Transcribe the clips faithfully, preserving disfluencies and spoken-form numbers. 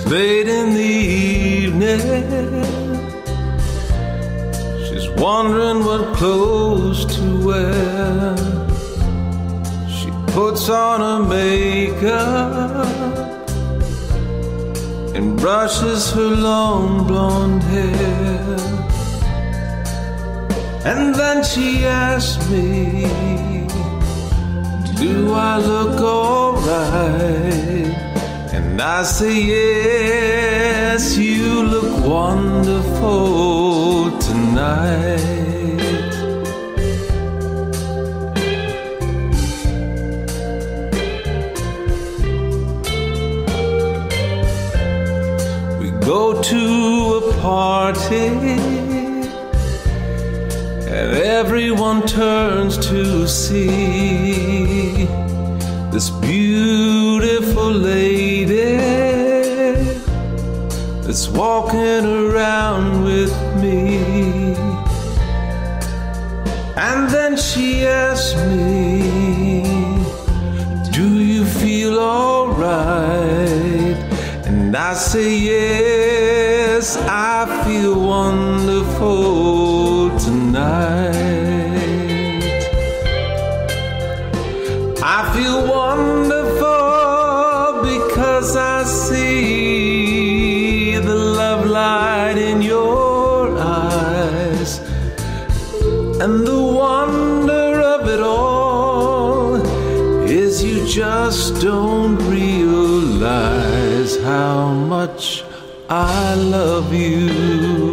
late in the evening. She's wondering what clothes to wear. She puts on her makeup and brushes her long blonde hair. And then she asks me, do I look alright? And I say, yes, you look wonderful tonight. We go to a party and everyone turns to see this beautiful lady that's walking around with me. And then she asks me, do you feel alright? And I say, yes, I feel wonderful tonight. I feel wonderful because I see the love light in your eyes. And the wonder of it all is you just don't realize how much I love you.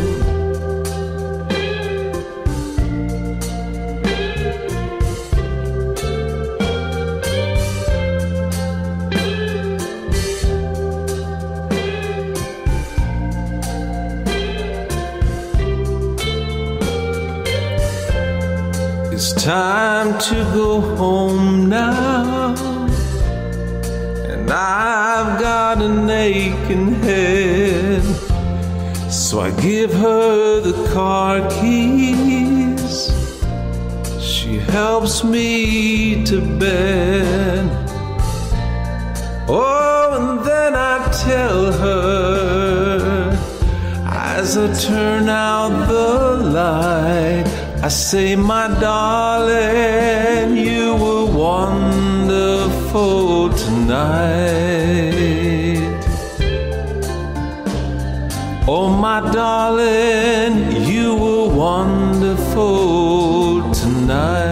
It's time to go home now, and I've got an aching head. So I give her the car keys. She helps me to bed. Oh, and then I tell her, as I turn out the light, I say, my darling, you were wonderful tonight. Oh, my darling, you were wonderful tonight.